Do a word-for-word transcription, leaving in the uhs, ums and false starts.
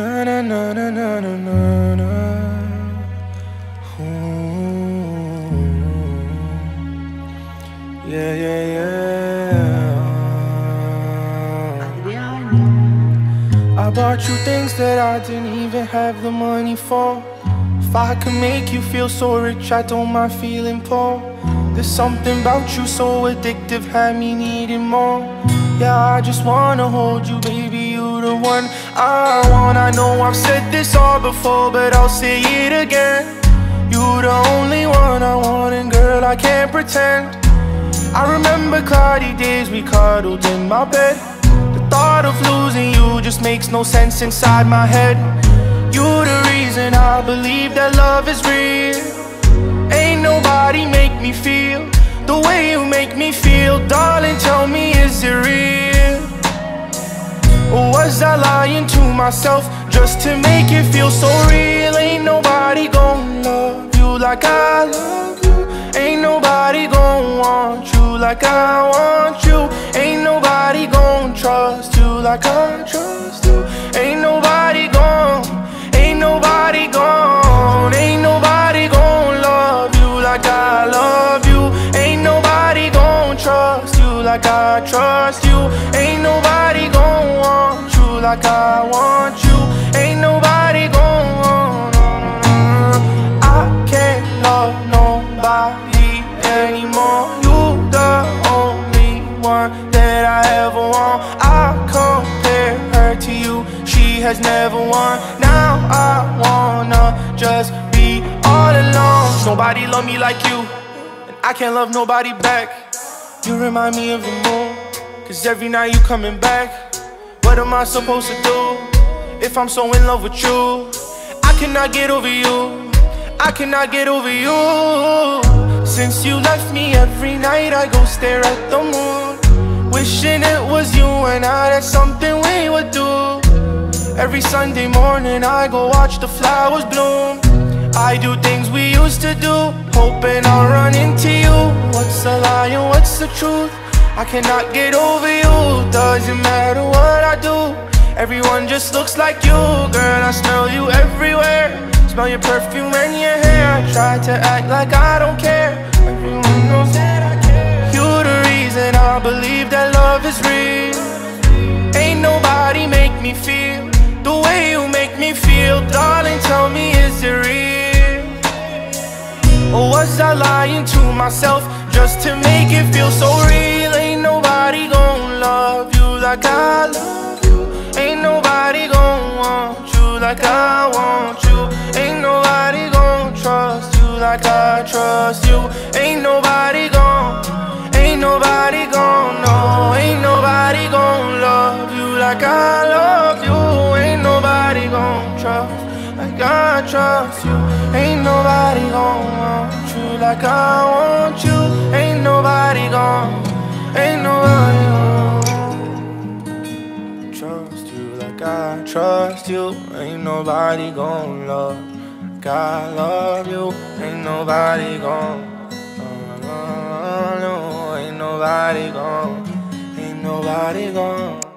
Na na na na na na na na. Ooh. Yeah, yeah, yeah. I bought you things that I didn't even have the money for. If I could make you feel so rich, I don't mind feeling poor. There's something about you so addictive, had me needing more. Yeah, I just wanna hold you, baby, you the one I want. I know I've said this all before, but I'll say it again. You the only one I want, and girl, I can't pretend. I remember cloudy days we cuddled in my bed. The thought of losing you just makes no sense inside my head. You the reason I believe that love is real. Ain't nobody make me feel the way you make me feel. Darling, tell me, is it real? Or was I lying to myself just to make it feel so real? Ain't nobody gon' love you like I love you. Ain't nobody gon' want you like I want you. Ain't nobody gon' trust you like I trust you. Ain't nobody gon', ain't nobody gon', ain't nobody gon' love you like I love you. Ain't nobody gon' trust you like I trust you. Ain't nobody gon' want you like I want you. Ain't nobody gon' want, I can't love nobody anymore. You the only one that I ever want. I compare her to you, she has never won. Now I wanna just be all alone. Nobody love me like you, and I can't love nobody back. You remind me of the moon, cause every night you coming back. What am I supposed to do if I'm so in love with you? I cannot get over you, I cannot get over you. Since you left me, every night I go stare at the moon, wishing it was you and I, that's something we would do. Every Sunday morning I go watch the flowers bloom. I do things we used to do, hoping I'll run into you. What's a lie and what's the truth? I cannot get over you, doesn't matter what I do. Everyone just looks like you, girl, I smell you everywhere. Smell your perfume and your hair. I try to act like I don't care, everyone knows that I care. You the reason I believe that love is real. Ain't nobody make me feel the way you make me feel. Darling, tell me, is it real? Or was I lying to myself just to make it feel so real? Ain't nobody gon' love you like I love you. Ain't nobody gon' want you like I want you. Ain't nobody gon' trust you like I trust you. Ain't nobody gon', ain't nobody gon' know. Ain't nobody gon' love you like I love you. Ain't nobody gon' trust like I trust you. Ain't nobody gon' want you like I want you. Ain't nobody gon', ain't nobody gon' trust you like I trust you. Ain't nobody gon' love like I love you. Ain't nobody gon', no, no, no, ain't nobody gon', ain't nobody gon'.